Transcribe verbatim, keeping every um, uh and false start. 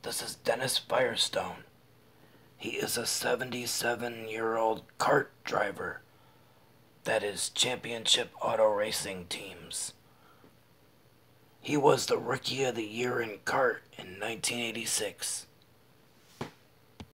This is Dennis Firestone. He is a seventy-seven-year-old kart driver that is championship auto racing teams. He was the Rookie of the Year in kart in nineteen eighty-six.